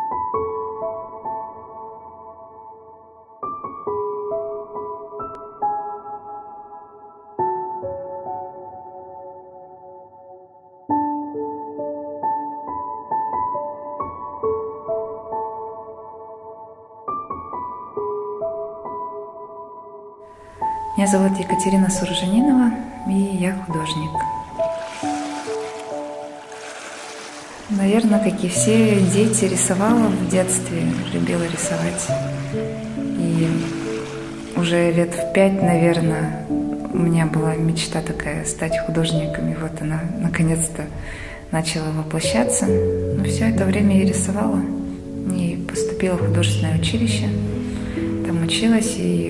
Меня зовут Екатерина Суржанинова, и я художник. Наверное, как и все дети, рисовала в детстве, любила рисовать. И уже лет в 5, наверное, у меня была мечта такая стать художником, и вот она наконец-то начала воплощаться. Но все это время я рисовала и поступила в художественное училище. Там училась и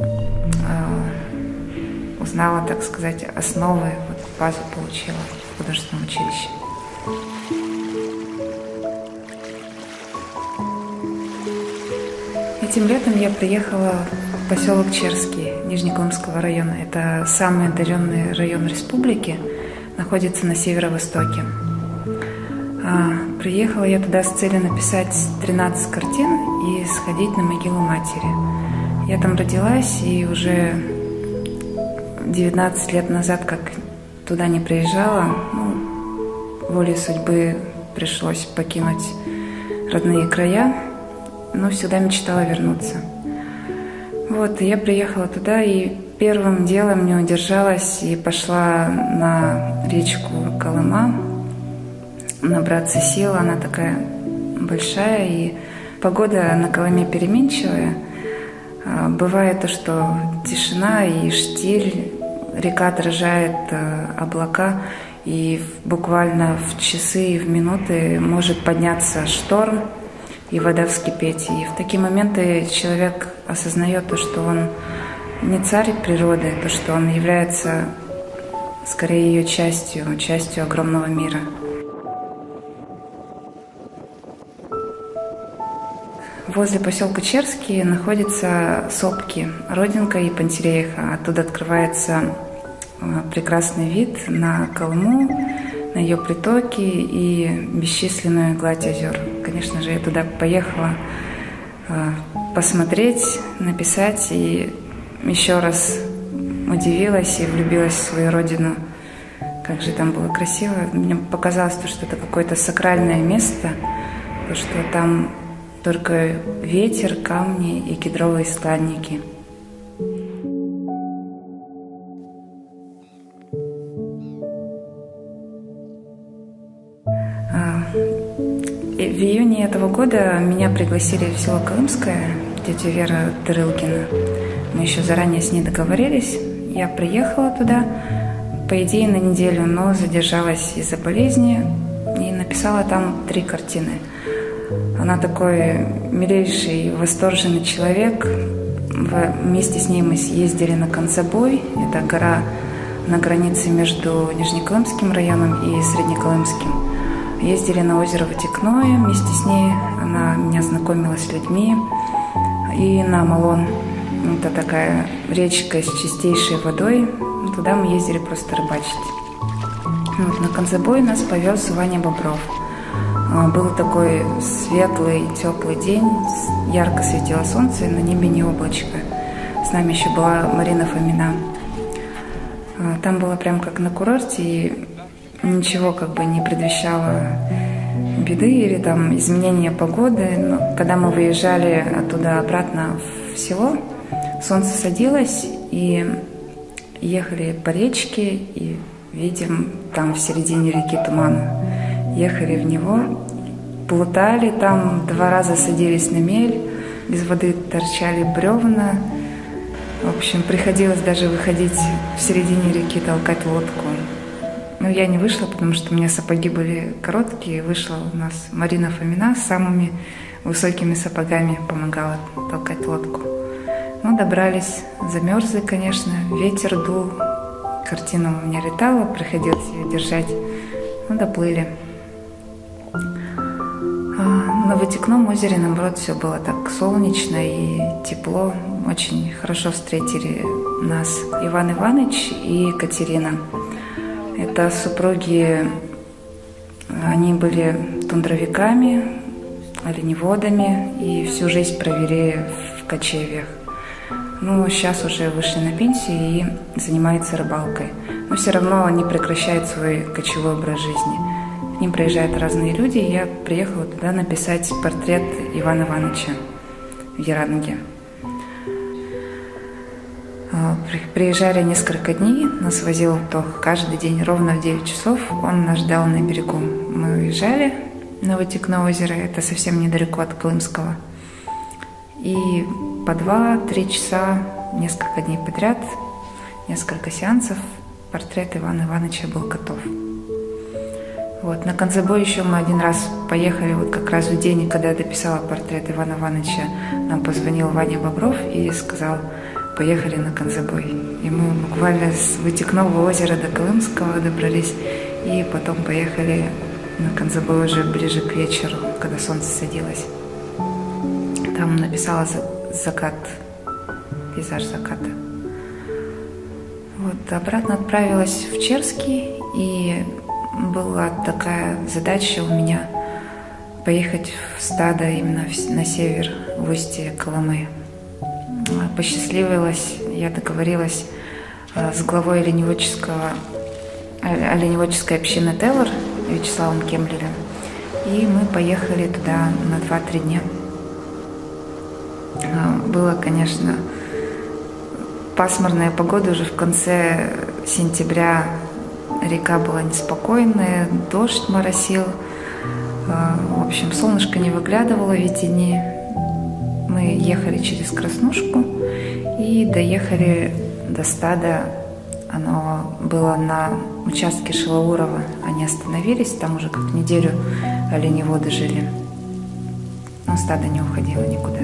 узнала, так сказать, основы, вот базу получила в художественном училище. Этим летом я приехала в поселок Черский Нижнеколымского района. Это самый отдаленный район республики, находится на северо-востоке. Приехала я туда с целью написать 13 картин и сходить на могилу матери. Я там родилась, и уже 19 лет назад, как туда не приезжала, волей судьбы пришлось покинуть родные края, но всегда мечтала вернуться. Вот, и я приехала туда, и первым делом не удержалась и пошла на речку Колыма набраться сил. Она такая большая, и погода на Колыме переменчивая. Бывает то, что тишина и штиль, река отражает облака, и буквально в часы и в минуты может подняться шторм, и вода вскипеть. И в такие моменты человек осознает то, что он не царь природы, то, что он является скорее ее частью огромного мира. Возле поселка Черский находятся сопки Родинка и Пантелеиха. Оттуда открывается прекрасный вид на Колыму, на ее притоки и бесчисленную гладь озер. Конечно же, я туда поехала посмотреть, написать, и еще раз удивилась и влюбилась в свою родину. Как же там было красиво. Мне показалось, что это какое-то сакральное место, что там только ветер, камни и кедровые склонники. В июне этого года меня пригласили в село Колымское, тетя Вера Тырылкина. Мы еще заранее с ней договорились. Я приехала туда, по идее, на неделю, но задержалась из-за болезни и написала там 3 картины. Она такой милейший, восторженный человек. Вместе с ней мы съездили на Концебой. Это гора на границе между Нижнеколымским районом и Среднеколымским. Ездили на озеро Вытекное вместе с ней. Она меня знакомила с людьми. И на Амалон. Это такая речка с чистейшей водой. Туда мы ездили просто рыбачить. Вот, на Концебой нас повез Ваня Бобров. Был такой светлый, теплый день, ярко светило солнце, на небе не облачко. С нами еще была Марина Фомина. Там было прям как на курорте, и ничего как бы не предвещало беды или там изменения погоды. Но когда мы выезжали оттуда обратно в село, солнце садилось, и ехали по речке, и видим там в середине реки туман. Ехали в него, плутали там, 2 раза садились на мель, без воды торчали бревна. В общем, приходилось даже выходить в середине реки, толкать лодку. Но я не вышла, потому что у меня сапоги были короткие. Вышла у нас Марина Фомина с самыми высокими сапогами, помогала толкать лодку. Ну, добрались, замерзли, конечно, ветер дул, картина у меня летала, приходилось ее держать. Ну, доплыли. На Вытекном озере, наоборот, все было так солнечно и тепло. Очень хорошо встретили нас Иван Иванович и Екатерина. Это супруги, они были тундровиками, оленеводами и всю жизнь провели в кочевьях. Ну, сейчас уже вышли на пенсию и занимаются рыбалкой. Но все равно не прекращают свой кочевой образ жизни. К ним приезжают разные люди, и я приехала туда написать портрет Ивана Ивановича в Яранге. Приезжали несколько дней, нас возил вдох каждый день ровно в 9 часов, он нас ждал на берегу. Мы уезжали на Вытекное озеро, это совсем недалеко от Колымского. И по 2-3 часа, несколько дней подряд, несколько сеансов, портрет Ивана Ивановича был готов. Вот. На Концебой еще мы один раз поехали, вот как раз в день, когда я дописала портрет Ивана Ивановича, нам позвонил Ваня Бобров и сказал: поехали на Концебой. И мы буквально с Вытекного озера до Колымского добрались, и потом поехали на Концебой уже ближе к вечеру, когда солнце садилось. Там написала закат, пейзаж заката. Вот, обратно отправилась в Черский, и была такая задача у меня поехать в стадо именно на север, в устье Колымы. Посчастливилась, я договорилась с главой оленеводческой общины Теллер Вячеславом Кемлерем, и мы поехали туда на 2-3 дня. Было, конечно, пасмурная погода уже в конце сентября. Река была неспокойная, дождь моросил. В общем, солнышко не выглядывало в эти дни. Мы ехали через Краснушку и доехали до стада. Оно было на участке Шилоурова. Они остановились, там уже как неделю оленеводы жили. Но стадо не уходило никуда.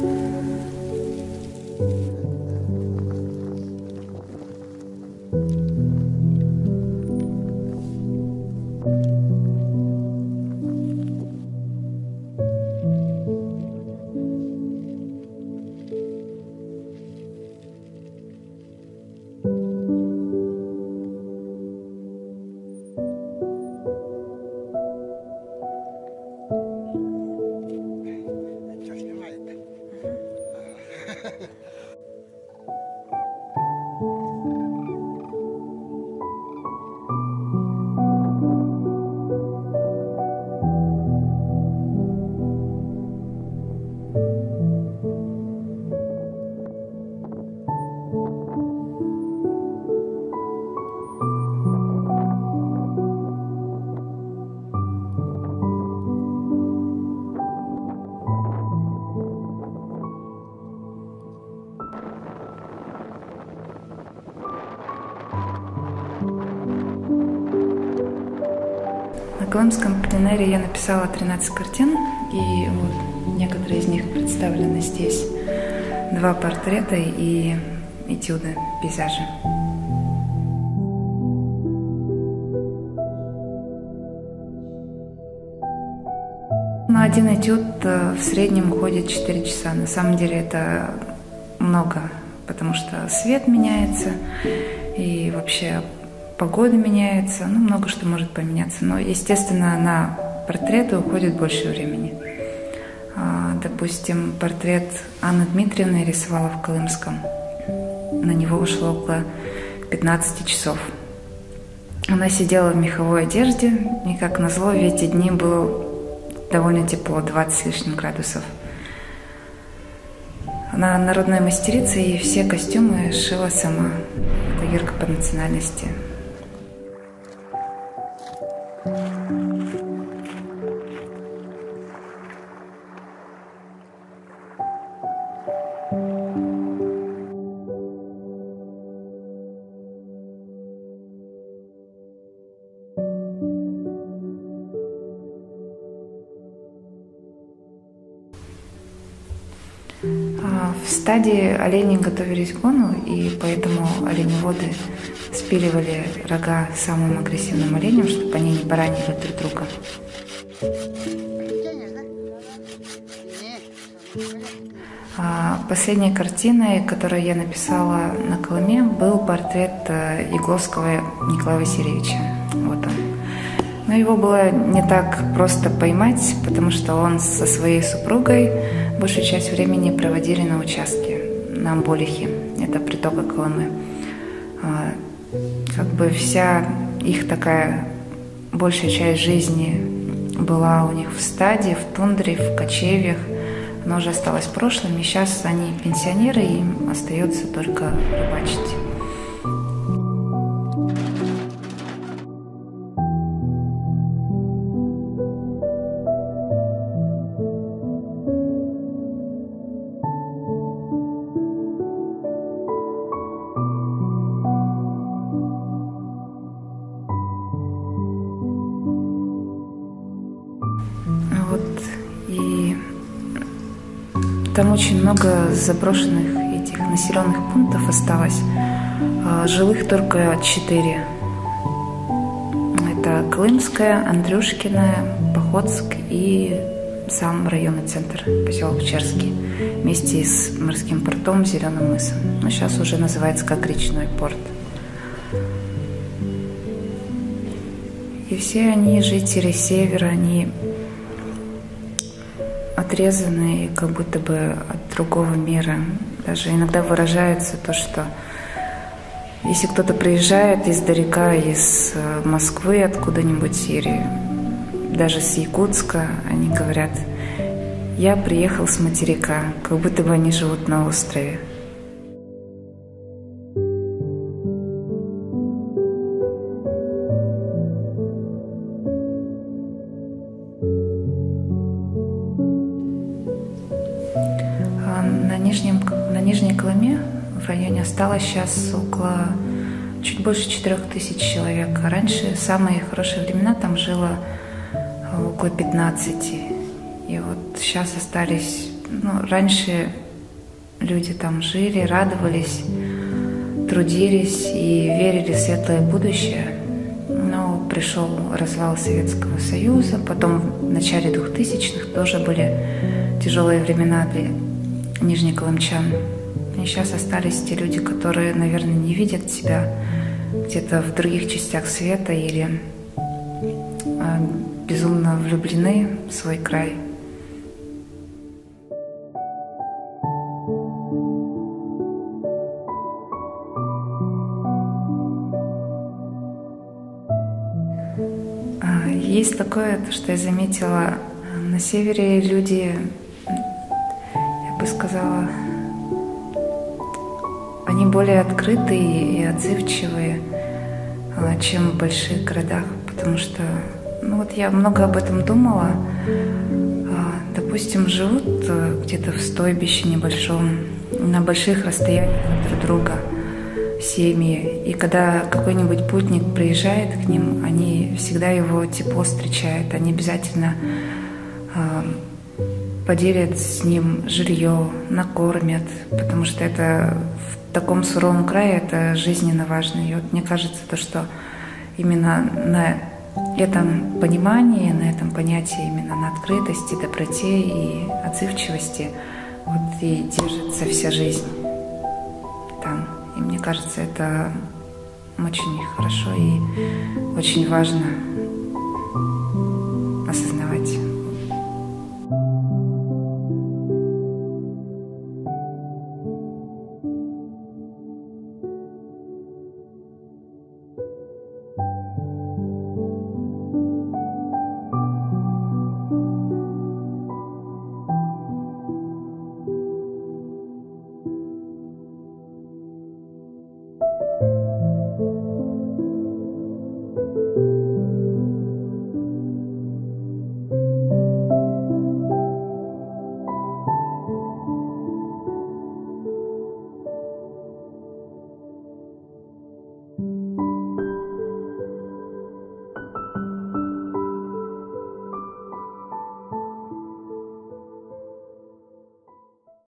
На Колымском пленэре я написала 13 картин, и вот некоторые из них представлены здесь. 2 портрета и этюды, пейзажи. На один этюд в среднем уходит 4 часа. На самом деле это много, потому что свет меняется, и вообще погода меняется, ну, много что может поменяться. Но, естественно, на портреты уходит больше времени. Допустим, портрет Анны Дмитриевны я рисовала в Колымском. На него ушло около 15 часов. Она сидела в меховой одежде, и, как назло, в эти дни было довольно тепло, 20 с лишним градусов. Она народная мастерица, и все костюмы шила сама. Это Ирка по национальности. В стадии олени готовились к гону, и поэтому оленеводы спиливали рога самым агрессивным оленям, чтобы они не поранили друг друга. Последней картиной, которую я написала на Колыме, был портрет Ягловского Николая Васильевича. Вот он. Но его было не так просто поймать, потому что он со своей супругой большую часть времени проводили на участке, на Амболихе, это притока Колымы. Как бы вся их такая большая часть жизни была у них в стаде, в тундре, в кочевьях, но уже осталось в прошлом, и сейчас они пенсионеры, и им остается только рыбачить. И там очень много заброшенных этих населенных пунктов осталось. Жилых только 4. Это Колымская, Андрюшкиная, Походск и сам районный центр, поселок Черский, вместе с морским портом, Зеленым мысом. Но сейчас уже называется как речной порт. И все они, жители севера, они отрезаны как будто бы от другого мира. Даже иногда выражается то, что если кто-то приезжает издалека, из Москвы, откуда-нибудь, или даже с Якутска, они говорят: я приехал с материка, как будто бы они живут на острове. На Нижней Колыме в районе осталось сейчас чуть больше 4000 человек. Раньше, в самые хорошие времена, там жило около 15. И вот сейчас остались... раньше люди там жили, радовались, трудились и верили в светлое будущее. Но пришел развал Советского Союза, потом в начале 2000-х тоже были тяжелые времена для нижнеколымчан. И сейчас остались те люди, которые, наверное, не видят себя где-то в других частях света или безумно влюблены в свой край. Есть такое, то, что я заметила, на севере люди, я бы сказала, они более открытые и отзывчивые, чем в больших городах, потому что, я много об этом думала. Допустим, живут где-то в стойбище небольшом, на больших расстояниях друг от друга, семьи, и когда какой-нибудь путник приезжает к ним, они всегда его тепло встречают, они обязательно поделят с ним жилье, накормят, потому что это в таком суровом крае это жизненно важно. И вот мне кажется, то, что именно на этом понимании, на этом понятии, именно на открытости, доброте и отзывчивости вот и держится вся жизнь там. И мне кажется, это очень хорошо и очень важно.